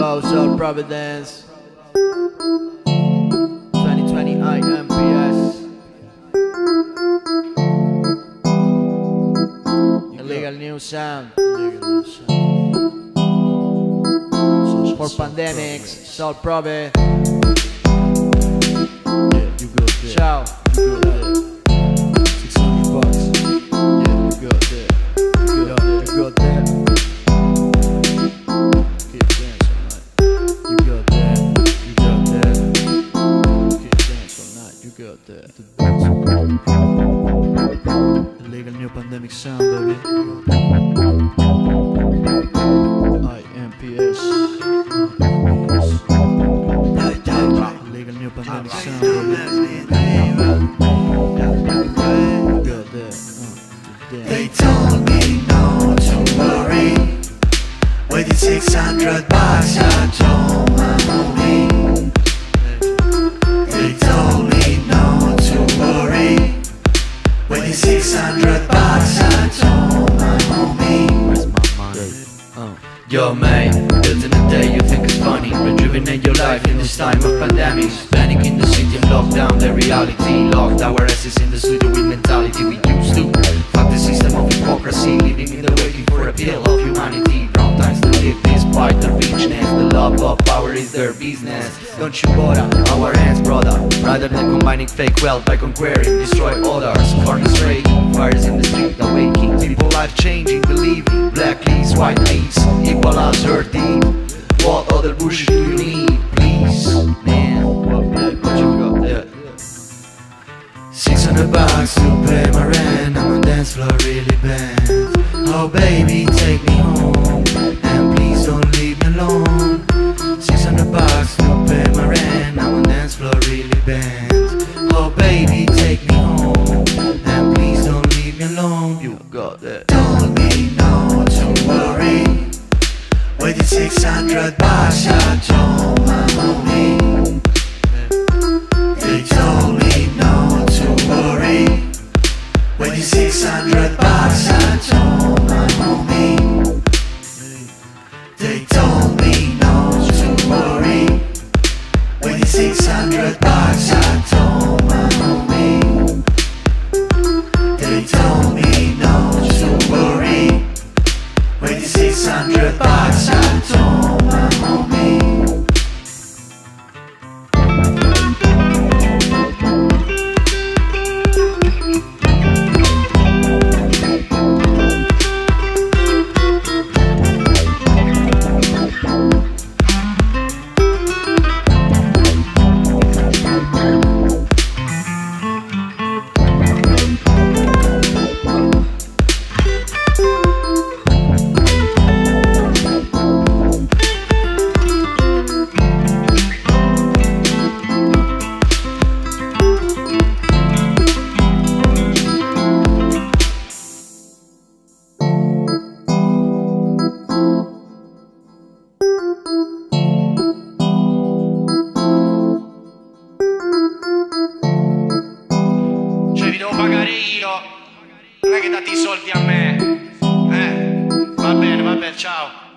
Low, Soul Providence 2020 INPS. Illegal new sound. For pandemics, Soul Providence. Ciao. Illegal new pandemic sound, baby. INPS. Illegal new pandemic sound, baby. They told me not to worry. Waited $600, I told my homie. They told me not to worry. Waited $600, I told my homie. Where's my money? Yo mate, built in a day you think it's funny. Rejuvenate your life in this time of pandemic. Panic in the city and lock down the reality. Locked our asses in the studio with mentality we used to. Fuck the system of hypocrisy, living in the waiting for a pill of humanity. Wrong times to live despite the richness. The love of power is their business. Don't you bother our hands, brother. Rather than combining fake wealth by conquering, destroy others. Corners breaking, fires in the street awaking. People life changing, believing. Blacklist, whitelist, equalize hurting. What other bullshit do you need? Please, man, what you got there? $600 to pay my rent. I'm on dance floor really bad. Oh baby, take me home, and please don't leave me alone. $600 to pay my rent. I'm on dance floor really bad. Oh baby, take me home, and please don't leave me alone. You got that. Told me not to worry. Waited $600, I told my homie. They told me not to worry. Waited $600, I told my homie. They told me not to worry. Waited $600, I told my homie. They told me not to worry. Waited $600, I told my homie. Non è che date i soldi a me. Va bene, ciao.